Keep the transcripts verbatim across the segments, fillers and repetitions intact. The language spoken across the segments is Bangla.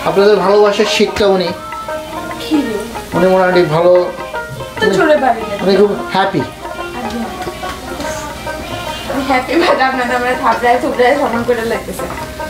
আপনাদের ভালোবাসার শিক্ষা উনি উনি মোটামুটি ভালো উনি খুব হ্যাপি হ্যাপি বাট আপনাদের আমরা থাপড়ায় থুপড়ায় সমান করে লাগতেছে।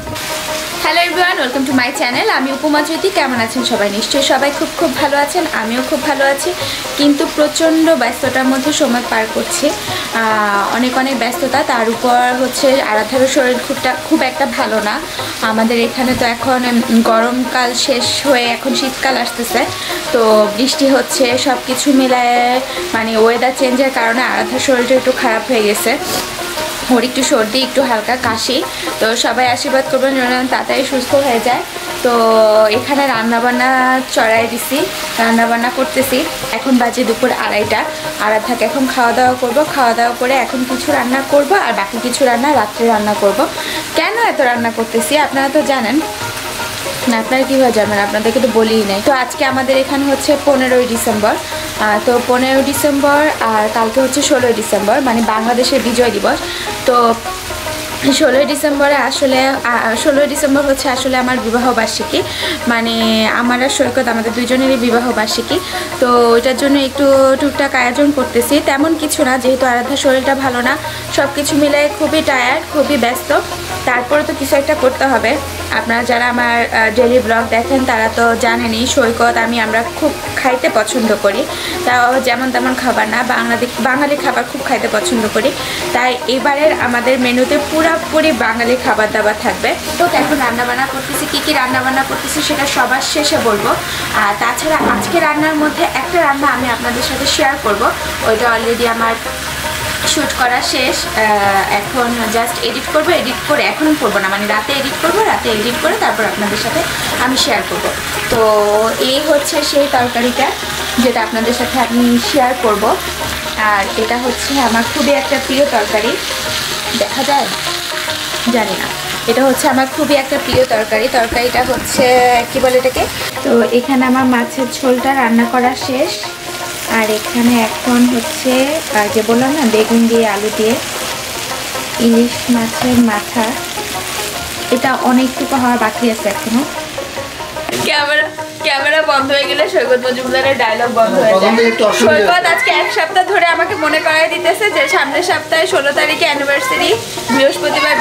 Hello everyone, welcome to my channel. আমি উপমা জ্যোতি। কেমন আছেন সবাই? নিশ্চয়ই সবাই খুব খুব ভালো আছেন, আমিও খুব ভালো আছি। কিন্তু প্রচণ্ড ব্যস্ততার মধ্যে সময় পার করছি, অনেক অনেক ব্যস্ততা। তার উপর হচ্ছে আরাধ্যারও শরীর খুবটা খুব একটা ভালো না। আমাদের এখানে তো এখন গরমকাল শেষ হয়ে এখন শীতকাল আসতেছে, তো বৃষ্টি হচ্ছে, সব কিছু মিলায় মানে ওয়েদার চেঞ্জের কারণে আরাধ্যার শরীরটা একটু খারাপ হয়ে গেছে। ওর একটু সর্দি, একটু হালকা কাশি। তো সবাই আশীর্বাদ করবেন যেন তাড়াতাড়ি সুস্থ হয়ে যায়। তো এখানে রান্নাবান্না চড়াই দিছি, রান্নাবান্না করতেছি। এখন বাজে দুপুর আড়াইটা। আরাধ্যাকে এখন খাওয়া দাওয়া করবো, খাওয়া দাওয়া করে এখন কিছু রান্না করব, আর বাকি কিছু রান্না রাত্রে রান্না করব। কেন এত রান্না করতেছি আপনারা তো জানেন না, আপনারা কীভাবে জানবেন? আপনাদেরকে তো বলিই নাই। তো আজকে আমাদের এখানে হচ্ছে পনেরোই ডিসেম্বর। তো পনেরোই ডিসেম্বর আর কালকে হচ্ছে ষোলোই ডিসেম্বর, মানে বাংলাদেশের বিজয় দিবস। তো ষোলোই ডিসেম্বরে আসলে ষোলোই ডিসেম্বর হচ্ছে আসলে আমার বিবাহবার্ষিকী, মানে আমার আর সৈকত আমাদের দুজনেরই বিবাহবার্ষিকী। তো ওইটার জন্য একটু টুকটাক আয়োজন করতেছি, তেমন কিছু না, যেহেতু আরাধ্যার শরীরটা ভালো না। সব কিছু মিলে খুবই টায়ার্ড, খুবই ব্যস্ত। তারপরে তো কিছু একটা করতে হবে। আপনারা যারা আমার ডেইলি ব্লগ দেখেন তারা তো জানেনই, সৈকত আমি আমরা খুব খাইতে পছন্দ করি। তাও যেমন তেমন খাবার না, বাংলাদেশ বাঙালি খাবার খুব খাইতে পছন্দ করি। তাই এবারের আমাদের মেনুতে পুরোপুরি বাঙালি খাবার দাবার থাকবে। তো এখন রান্নাবান্না করতেছি, কী কী রান্নাবান্না করতেছি সেটা সবার শেষে বলবো। আর তাছাড়া আজকে রান্নার মধ্যে একটা রান্না আমি আপনাদের সাথে শেয়ার করব, ওইটা অলরেডি আমার শ্যুট করা শেষ। এখন জাস্ট এডিট করব, এডিট করে এখনও করবো না, মানে রাতে এডিট করব, রাতে এডিট করে তারপর আপনাদের সাথে আমি শেয়ার করব। তো এই হচ্ছে সেই তরকারিটা যেটা আপনাদের সাথে আমি শেয়ার করব। আর এটা হচ্ছে আমার খুবই একটা প্রিয় তরকারি, দেখা যায় জানি না। এটা হচ্ছে আমার খুবই একটা প্রিয় তরকারি। তরকারিটা হচ্ছে কি বলে এটাকে। তো এখানে আমার মাছের ঝোলটা রান্না করা শেষ। আর এখানে এখন হচ্ছে যে বললাম না, বেগুন দিয়ে আলু দিয়ে ইলিশ মাছের মাথা, এটা অনেকটুকু হওয়া বাকি আছে এখনো। ক্যামেরা ক্যামেরা বন্ধ হয়ে গেলে সৈকত মজুমদারের ডায়লগ বন্ধ হয়ে যায়। সৈকত আজকে এক সপ্তাহ ধরে আমাকে মনে করাই দিতেছে যে সামনের সপ্তাহে ষোলো তারিখে অ্যানিভার্সারি, বৃহস্পতিবার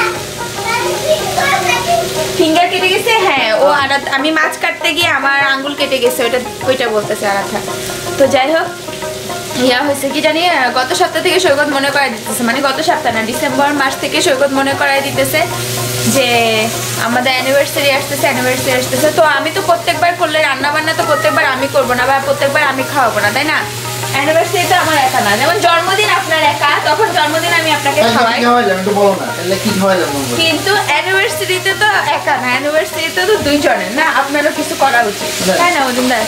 ফিঙ্গার কেটে গেছে। হ্যাঁ, ও আর আমি মাছ কাটতে গিয়ে আমার আঙ্গুল কেটে গেছে, ওইটা ওইটা বলতেছে আরাধ্যা। তো যাই হোক, ইয়া হয়েছে কি জানি, গত সপ্তাহ থেকে সৈকত মনে করাই দিতেছে, মানে গত সপ্তাহ না, ডিসেম্বর মাস থেকে সৈকত মনে করাই দিতেছে যে আমাদের অ্যানিভার্সারি আসতেছে, অ্যানিভার্সারি আসতেছে। তো আমি তো প্রত্যেকবার করলে রান্না বান্না তো প্রত্যেকবার আমি করবো না, বা প্রত্যেকবার আমি খাওয়াবো না, তাই না? অ্যানিভার্সারি তো আমার একা না, যেমন জন্মদিন আপনার একা, তখন জন্মদিন আমি আপনাকে খাওয়াই, কিন্তু অ্যানিভার্সারিতে তো একা না, অ্যানিভার্সারিতে তো দুইজনের না, আপনারও কিছু করা উচিত, তাই না মজুমদার?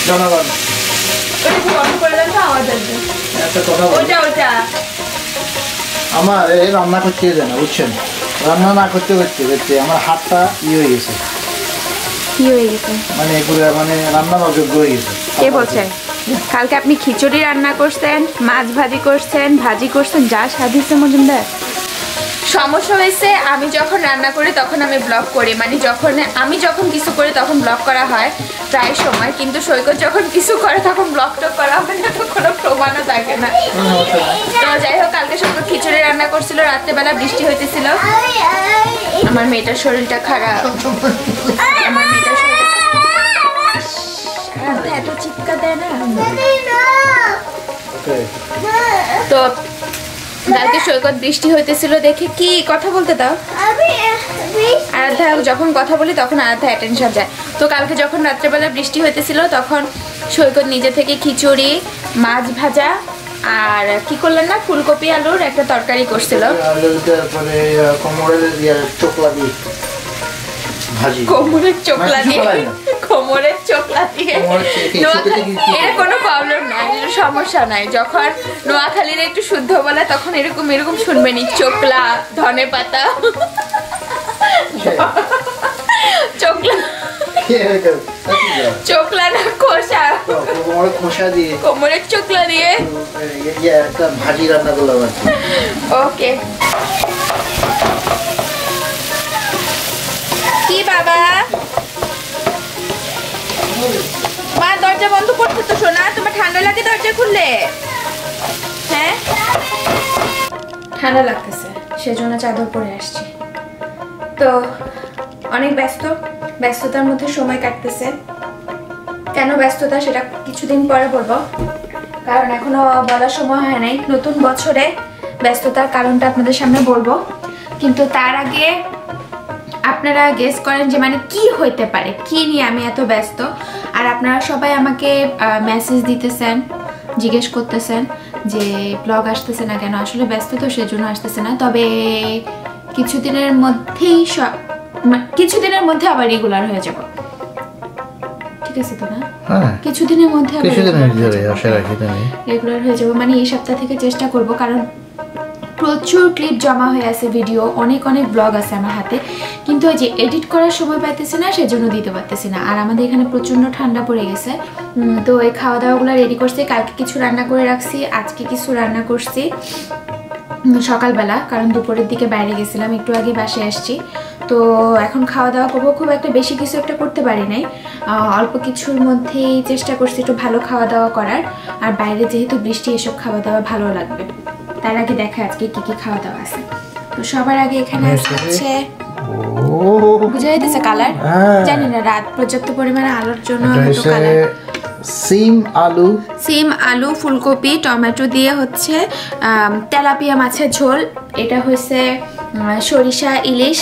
ওটা বন্ধ করে দেন তো, আওয়াজ আসবে। ওইটা ওইটা আমার এই রান্না করতে যায় না, বুঝছেন? রান্না না করতে করতে করতে আমার হাতটা ই হয়ে গেছে, কি হয়ে গেছে মানে পুরো মানে রান্নার অযোগ্য হয়ে গেছে। কে বলছেন? কালকে আপনি খিচুড়ি রান্না করছেন, মাছ ভাজি করছেন, ভাজি করছেন, যা স্বাদ হয়েছে মজুমদার। সমস্যা হয়েছে আমি যখন রান্না করি তখন আমি ব্লগ করি, মানে যখন আমি যখন কিছু করি তখন ব্লগ করা হয় প্রায় সময়, কিন্তু সৈকত যখন কিছু করে তখন ব্লগটা করা হয় না, তো কোনো প্রমাণও থাকে না। তো যাই হোক, কালকে সৈকত খিচুড়ি রান্না করছিল, রাত্রেবেলা বৃষ্টি হইতেছিল। আমার মেয়েটার শরীরটা খারাপ, আমার মেয়েটার শরীরটা এত চিৎকার দেয় না। তো কালকে সৈকত বৃষ্টি হইতেছিল দেখে, কি কথা বলতে দাও, আরাধ্যা যখন কথা বলি তখন আরাধ্যা অ্যাটেনশন যায়। তো কালকে যখন রাত্রেবেলা বৃষ্টি হইতেছিল তখন সৈকত নিজে থেকে খিচুড়ি, মাছ ভাজা আর কি করলেন না, ফুলকপি আলুর একটা তরকারি করছিল। কোমরের চোখলা দিয়ে, কোমরের চোখলা দিয়ে এর কোনো প্রবলেম নাই, সমস্যা নাই। যখন নোয়াখালীর একটু শুদ্ধ বলে তখন এরকম এরকম শুনবেনি, চোখলা, ধনে পাতা, চোখলা চোখলা না খোসা, খোসা দিয়ে কোমরের চোখলা দিয়ে একটা ভাজি রান্না করলাম। ওকে, কি বাবা দরজা খুললে? হ্যাঁ ঠান্ডা লাগতেছে সেজন্য চাদর পরে আসছি। তো অনেক ব্যস্ত, ব্যস্ততার মধ্যে সময় কাটতেছে। কেন ব্যস্ততা সেটা কিছুদিন পরে বলবো, কারণ এখনো বলার সময় হয় নাই। নতুন বছরে ব্যস্ততার কারণটা আপনাদের সামনে বলবো, কিন্তু তার আগে আপনারা গেস করেন যে মানে কি হইতে পারে, কি নিয়ে আমি এত ব্যস্ত। আর আপনারা সবাই আমাকে মেসেজ দিতেছেন, জিজ্ঞেস করতেছেন যে ব্লগ আসতেছে না কেন। আসলে ব্যস্ত তো সেজন্য আসতেছে না, তবে কিছুদিনের মধ্যেই সব কিছুদিনের মধ্যে আবার রেগুলার হয়ে যাব। ঠিক আছে তো না? হ্যাঁ কিছুদিনের মধ্যে আবার রেগুলার হয়ে যাব, মানে এই সপ্তাহ থেকে চেষ্টা করব। কারণ প্রচুর ক্লিপ জমা হয়ে আছে, ভিডিও অনেক অনেক ব্লগ আছে আমার হাতে, কিন্তু ওই যে এডিট করার সময় পাইতেছি না, সেজন্য দিতে পারতেছি না। আর আমাদের এখানে প্রচণ্ড ঠান্ডা পড়ে গেছে, তো এই খাওয়া দাওয়াগুলো রেডি করছি। কালকে কিছু রান্না করে রাখছি, আজকে কিছু রান্না করছি সকালবেলা, কারণ দুপুরের দিকে বাইরে গেছিলাম, একটু আগে বাসে আসছি। তো এখন খাওয়া দাওয়া করবো। খুব একটা বেশি কিছু একটা করতে পারি নাই, অল্প কিছুর মধ্যেই চেষ্টা করছি একটু ভালো খাওয়া দাওয়া করার। আর বাইরে যেহেতু বৃষ্টি, এসব খাওয়া দাওয়া ভালো লাগবে। তার আগে দেখা আজকে কি কি খাওয়া দাওয়া আছে। তো সবার আগে এখানে আছে, বুঝা যাইতেছে কালার, জানি না, রাত পর্যাপ্ত পরিমাণে আলোর জন্য সিম আলু সিম আলু ফুলকপি টমেটো দিয়ে হচ্ছে তেলাপিয়া মাছের ঝোল। এটা হচ্ছে সরিষা ইলিশ।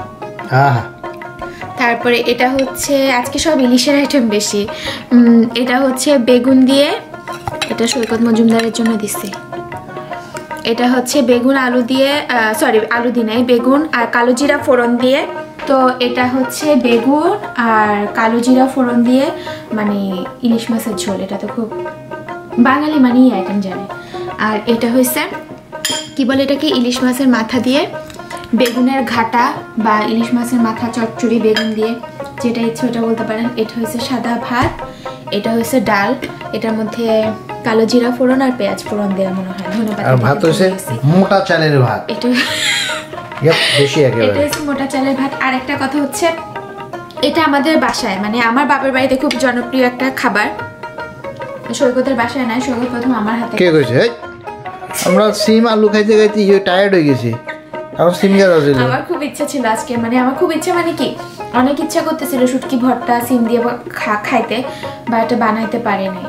তারপরে এটা হচ্ছে আজকে সব ইলিশের আইটেম বেশি। এটা হচ্ছে বেগুন দিয়ে, এটা সৈকত মজুমদারের জন্য দিছি। এটা হচ্ছে বেগুন আলু দিয়ে, সরি আলু দিয়ে নাই, বেগুন আর কালো জিরা ফোড়ন দিয়ে। তো এটা হচ্ছে বেগুন আর কালো জিরা ফোড়ন দিয়ে মানে ইলিশ মাছের ঝোল। এটা তো খুব বাঙালি মানে আইটেম জানে। আর এটা হচ্ছে কি বলে এটাকে, ইলিশ মাছের মাথা দিয়ে বেগুনের ঘাটা বা ইলিশ মাছের মাথা চচ্চড়ি, বেগুন দিয়ে যেটা ইচ্ছে ওটা বলতে পারেন। এটা হচ্ছে সাদা ভাত, এটা হচ্ছে ডাল, এটার মধ্যে কালো জিরা ফোড়ন আর পেঁয়াজ ফোড়ন দেওয়া মনে হয়। ধন্যবাদ। আর ভাত হচ্ছে মোটা চালের ভাত, এটা বেশি একেবারে এটা হচ্ছে মোটা চালের ভাত। আর একটা কথা হচ্ছে, এটা আমাদের বাসায় মানে আমার বাপের বাড়িতে খুব জনপ্রিয় একটা খাবার। সৈকতের বাসায় নাই, সৈকত প্রথম আমার হাতে। কে কইছে? আমরা সিম আলু খাইতে খাইতে টায়ার্ড হয়ে গেছি। আমার সিম গাদা ছিল, আমার খুব ইচ্ছা ছিল আজকে, মানে আমার খুব ইচ্ছা মানে কি অনেক ইচ্ছা করতেছিল শুটকি ভর্তা সিম দিয়ে খাইতে, বা এটা বানাইতে পারি নাই।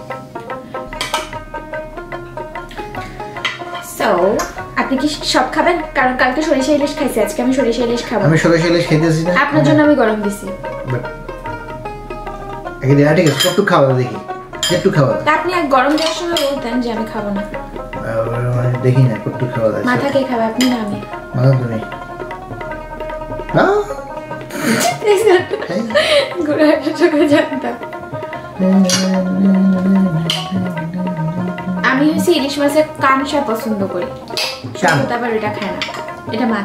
সো আপনি কি সব খাবেন? কারণ কালকে সরিষা ইলিশ খাইছি, আজকে আমি সরিষা ইলিশ খাবো। আমি সরিষা ইলিশ খাইতেছি না, আপনার জন্য আমি গরম দিছি। আগে দেয়া ঠিক আছে, একটু খাওয়া দেখি, একটু খাওয়া। আপনি এক গরম দেওয়ার সময় বলতেন যে আমি খাবো না। দেখি না একটু খাওয়া যায়। মাথা কে খাবে, আপনি না আমি? মাথা তুমি না গুড়া চোখে জানতাম। আমি হচ্ছে ইলিশ মাছের কানসা পছন্দ করি, আবার এটা খায় না, এটা মাছ।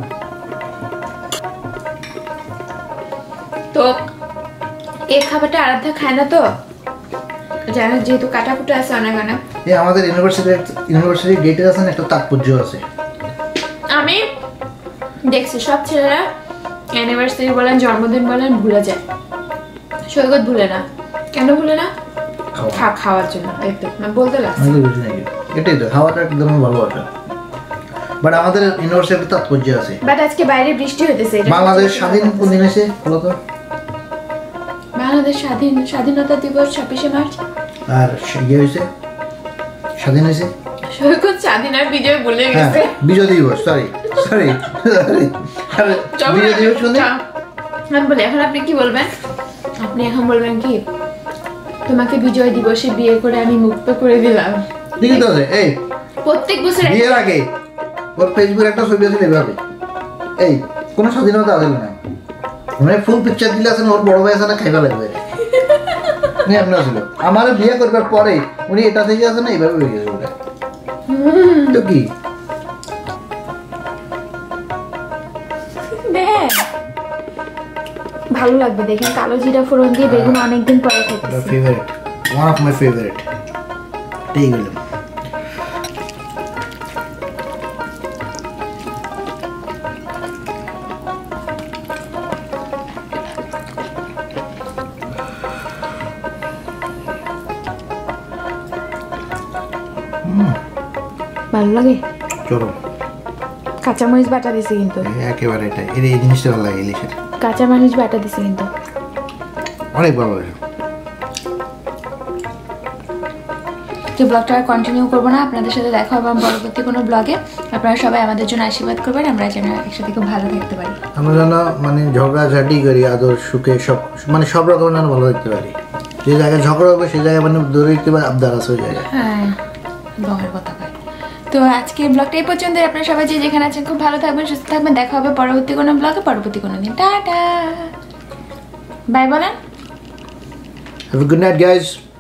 তো এই খাবারটা আরাধ্যা খায় না, তো জানো যেহেতু কাটাকুটা আছে অনেক অনেক। এই আমাদের ইউনিভার্সিটি ইউনিভার্সিটি গেটে আছে একটা তাৎপর্য আছে। আমি দেখছি সব ছেলেরা অ্যানিভার্সারি বলেন জন্মদিন বলেন ভুলে যায়, সৈকত ভুলে না। কেন ভুলে না? খাওয়ার জন্য। বলতে লাগছে এটাই তো, খাওয়াটা একদম ভালোবাসা। বাট আমাদের ইউনিভার্সিটির তাৎপর্য আছে। বাট আজকে বাইরে বৃষ্টি হইতেছে। বাংলাদেশ স্বাধীন কোন দিন আছে বলো তো? বাংলাদেশ স্বাধীন স্বাধীনতা দিবস ছাব্বিশে মার্চ। আর ইয়ে হয়েছে স্বাধীন হয়েছে সৈকত স্বাধীন আর বিজয় বলে গেছে। বিজয় দিবস, সরি সরি সরি বিজয় দিবস কোন দিন? আমি বলি এখন আপনি কি বলবেন? আপনি এখন বলবেন কি তোমাকে বিজয় দিবসে বিয়ে করে আমি মুক্ত করে দিলাম। ঠিক তো আছে। এই প্রত্যেক বছর বিয়ের আগে ওর ফেসবুকে একটা ছবি আছে এভাবে, এই কোনো স্বাধীনতা আছে না, মানে ফুল পিকচার দিলে আছে ওর বড় ভাই আছে না খাইবা লাগবে। এমন ছিল আমার বিয়ে করবার পরে উনি এটা থেকে আছে না এইভাবে হয়ে গেছে ওটা। তো কি ভালো লাগবে দেখেন, কালো জিরা ফোড়ন দিয়ে বেগুন অনেকদিন পরে খাইতেছি। Favourite, one of my favourite. ঠিক হলো। ভালো লাগে চলো কাঁচামরিচ বাটা দিছি কিন্তু একেবারে এটা এই এই জিনিসটা ভালো লাগে ইলিশের কাঁচামরিচ বাটা দিছি কিন্তু অনেক ভালো লাগে যে ব্লগটা আর কন্টিনিউ করবো না আপনাদের সাথে দেখা হবে পরবর্তী কোনো ব্লগে আপনারা সবাই আমাদের জন্য আশীর্বাদ করবেন আমরা যেন একসাথে খুব ভালো থাকতে পারি আমরা যেন মানে ঝগড়াঝাটি করি আদর সুখে সব মানে সব রকমের যেন ভালো থাকতে পারি যে জায়গায় ঝগড়া হবে সেই জায়গায় মানে দূরে দিতে পারে আবদার আছে ওই জায়গায় হ্যাঁ ব্লগের কথা কয় তো আজকে ব্লগটা এই পর্যন্ত আপনারা সবাই যে যেখানে আছেন খুব ভালো থাকবেন সুস্থ থাকবেন দেখা হবে পরবর্তী কোনো ব্লগে পরবর্তী কোনো দিন টাটা বাই বলেন have a good night guys